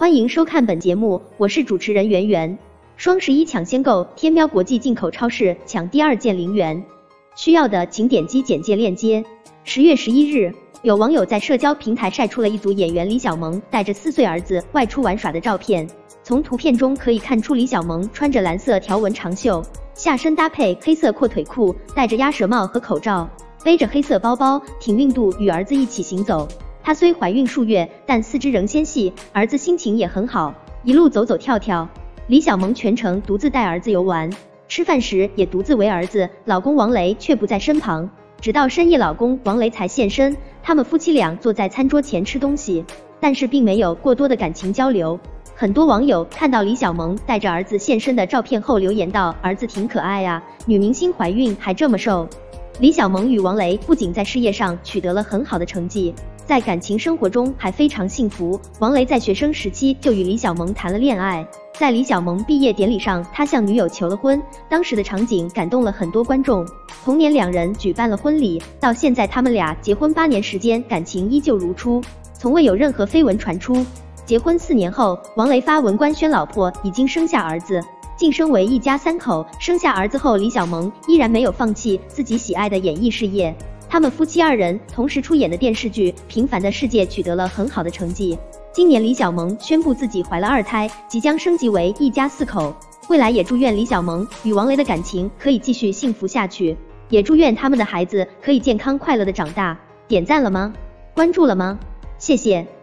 欢迎收看本节目，我是主持人圆圆。双11抢先购，天猫国际进口超市抢第2件0元，需要的请点击简介链接。10月11日，有网友在社交平台晒出了一组演员李小萌带着4岁儿子外出玩耍的照片。从图片中可以看出，李小萌穿着蓝色条纹长袖，下身搭配黑色阔腿裤，戴着鸭舌帽和口罩，背着黑色包包，挺孕肚与儿子一起行走。她虽怀孕数月，但四肢仍纤细，儿子心情也很好，一路走走跳跳。李小萌全程独自带儿子游玩，吃饭时也独自喂儿子，老公王雷却不在身旁。直到深夜，老公王雷才现身，他们夫妻俩坐在餐桌前吃东西，但是并没有过多的感情交流。很多网友看到李小萌带着儿子现身的照片后留言道：“儿子挺可爱啊，女明星怀孕还这么瘦。”李小萌与王雷不仅在事业上取得了很好的成绩，在感情生活中还非常幸福。王雷在学生时期就与李小萌谈了恋爱，在李小萌毕业典礼上，他向女友求了婚，当时的场景感动了很多观众。同年两人举办了婚礼，到现在他们俩结婚8年时间，感情依旧如初，从未有任何绯闻传出。结婚4年后，王雷发文官宣老婆已经生下儿子，晋升为一家3口。生下儿子后，李小萌依然没有放弃自己喜爱的演艺事业。他们夫妻2人同时出演的电视剧《平凡的世界》取得了很好的成绩。今年李小萌宣布自己怀了2胎，即将升级为一家4口。未来也祝愿李小萌与王雷的感情可以继续幸福下去，也祝愿他们的孩子可以健康快乐的长大。点赞了吗？关注了吗？谢谢。